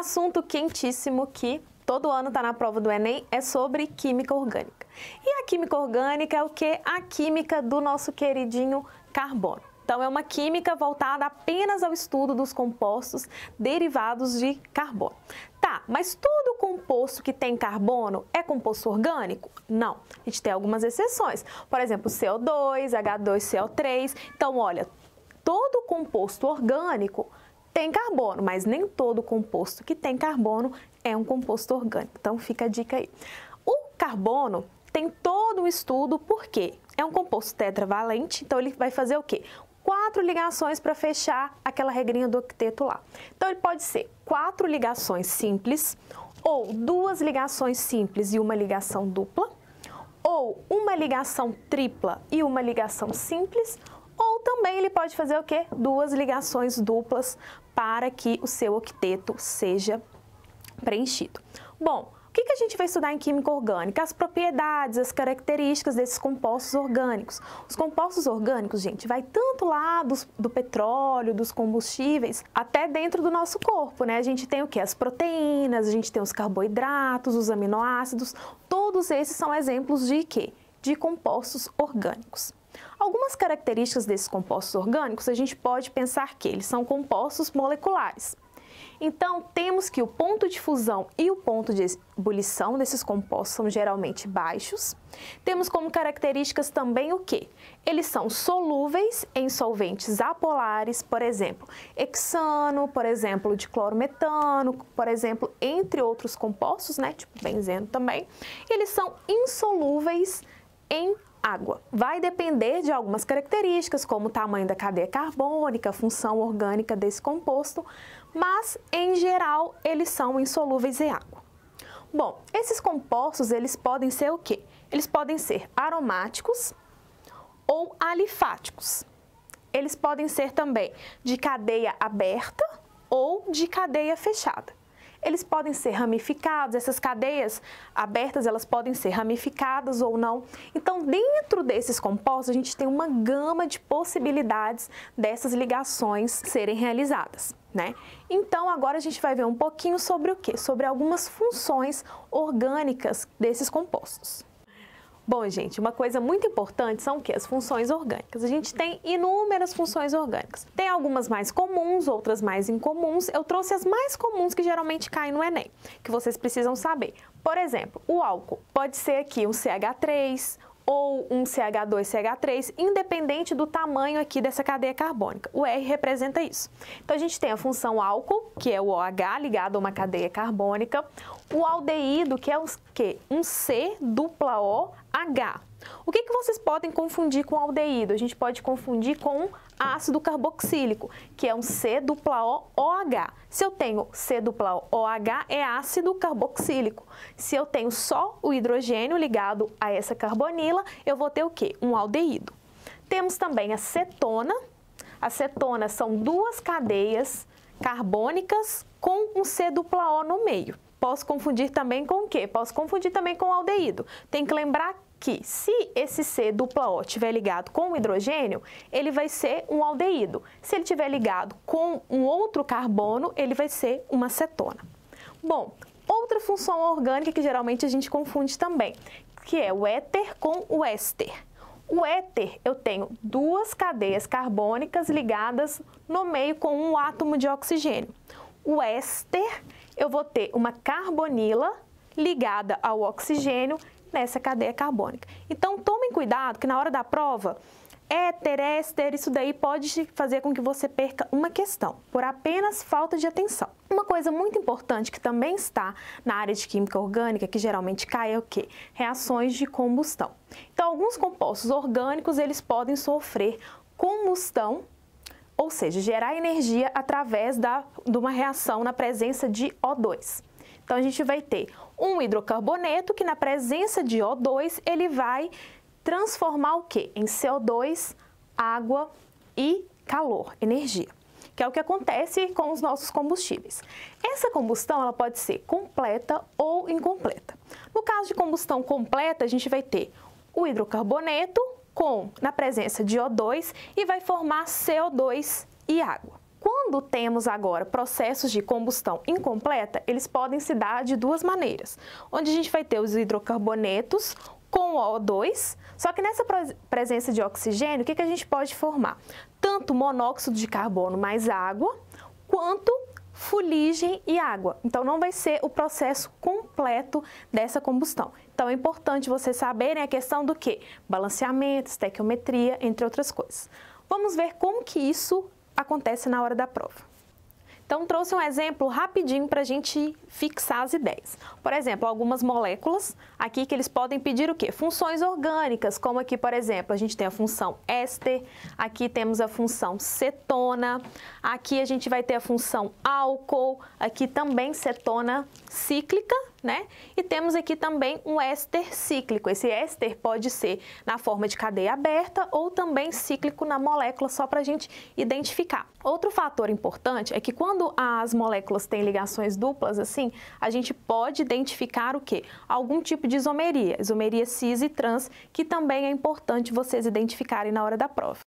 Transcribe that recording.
assunto quentíssimo que todo ano está na prova do Enem é sobre química orgânica. E a química orgânica é o que? A química do nosso queridinho carbono. Então, é uma química voltada apenas ao estudo dos compostos derivados de carbono. Tá, mas todo composto que tem carbono é composto orgânico? Não, a gente tem algumas exceções. Por exemplo, CO2, H2CO3. Então, olha, todo composto orgânico tem carbono, mas nem todo composto que tem carbono é um composto orgânico. Então, fica a dica aí. O carbono tem todo um estudo porque é um composto tetravalente, então ele vai fazer o quê? 4 ligações para fechar aquela regrinha do octeto lá. Então, ele pode ser 4 ligações simples, ou 2 ligações simples e uma ligação dupla, ou uma ligação tripla e uma ligação simples, ou também ele pode fazer o quê? 2 ligações duplas para que o seu octeto seja preenchido. Bom, o que a gente vai estudar em química orgânica? As propriedades, as características desses compostos orgânicos. Os compostos orgânicos, gente, vai tanto lá do petróleo, dos combustíveis, até dentro do nosso corpo, né? A gente tem o quê? As proteínas, a gente tem os carboidratos, os aminoácidos, todos esses são exemplos de quê? De compostos orgânicos. Algumas características desses compostos orgânicos, a gente pode pensar que eles são compostos moleculares. Então, temos que o ponto de fusão e o ponto de ebulição desses compostos são geralmente baixos. Temos como características também o quê? Eles são solúveis em solventes apolares, por exemplo, hexano, por exemplo, diclorometano, por exemplo, entre outros compostos, né, tipo benzeno também. Eles são insolúveis em água. Vai depender de algumas características, como o tamanho da cadeia carbônica, a função orgânica desse composto, mas, em geral, eles são insolúveis em água. Bom, esses compostos, eles podem ser o quê? Eles podem ser aromáticos ou alifáticos. Eles podem ser também de cadeia aberta ou de cadeia fechada. Eles podem ser ramificados, essas cadeias abertas, elas podem ser ramificadas ou não. Então, dentro desses compostos, a gente tem uma gama de possibilidades dessas ligações serem realizadas, né? Então, agora a gente vai ver um pouquinho sobre o quê? Sobre algumas funções orgânicas desses compostos. Bom, gente, uma coisa muito importante são o quê? As funções orgânicas. A gente tem inúmeras funções orgânicas. Tem algumas mais comuns, outras mais incomuns. Eu trouxe as mais comuns que geralmente caem no Enem, que vocês precisam saber. Por exemplo, o álcool pode ser aqui um CH3 ou um CH2CH3, independente do tamanho aqui dessa cadeia carbônica. O R representa isso. Então, a gente tem a função álcool, que é o OH ligado a uma cadeia carbônica, o aldeído, que é o quê? Um C dupla OH. O que vocês podem confundir com aldeído? A gente pode confundir com ácido carboxílico, que é um C dupla OH. Se eu tenho C dupla OH, é ácido carboxílico. Se eu tenho só o hidrogênio ligado a essa carbonila, eu vou ter o quê? Um aldeído. Temos também a cetona. A cetona são 2 cadeias carbônicas com um C dupla O no meio. Posso confundir também com o quê? Posso confundir também com o aldeído. Tem que lembrar que se esse C dupla O estiver ligado com o hidrogênio, ele vai ser um aldeído. Se ele estiver ligado com um outro carbono, ele vai ser uma cetona. Bom, outra função orgânica que geralmente a gente confunde também, que é o éter com o éster. O éter, eu tenho 2 cadeias carbônicas ligadas no meio com um átomo de oxigênio. O éster, eu vou ter uma carbonila ligada ao oxigênio nessa cadeia carbônica. Então, tomem cuidado que na hora da prova, éter, éster, isso daí pode fazer com que você perca uma questão, por apenas falta de atenção. Uma coisa muito importante que também está na área de química orgânica, que geralmente cai, é o quê? Reações de combustão. Então, alguns compostos orgânicos, eles podem sofrer combustão, ou seja, gerar energia através de uma reação na presença de O2. Então, a gente vai ter um hidrocarboneto que na presença de O2, ele vai transformar o quê? Em CO2, água e calor, energia, que é o que acontece com os nossos combustíveis. Essa combustão, ela pode ser completa ou incompleta. No caso de combustão completa, a gente vai ter o hidrocarboneto na presença de O2 e vai formar CO2 e água. Quando quando temos agora processos de combustão incompleta, eles podem se dar de duas maneiras, onde a gente vai ter os hidrocarbonetos com O2, só que nessa presença de oxigênio, o que a gente pode formar? Tanto monóxido de carbono mais água, quanto fuligem e água. Então, não vai ser o processo completo dessa combustão. Então, é importante vocês saberem a questão do quê? Balanceamento, estequiometria, entre outras coisas. Vamos ver como que isso acontece na hora da prova. Então, trouxe um exemplo rapidinho para a gente fixar as ideias. Por exemplo, algumas moléculas aqui que eles podem pedir o quê? Funções orgânicas, como aqui, por exemplo, a gente tem a função éster, aqui temos a função cetona, aqui a gente vai ter a função álcool, aqui também cetona cíclica, né? E temos aqui também um éster cíclico. Esse éster pode ser na forma de cadeia aberta ou também cíclico na molécula, só para a gente identificar. Outro fator importante é que quando as moléculas têm ligações duplas, assim, a gente pode identificar o quê? Algum tipo de isomeria cis e trans, que também é importante vocês identificarem na hora da prova.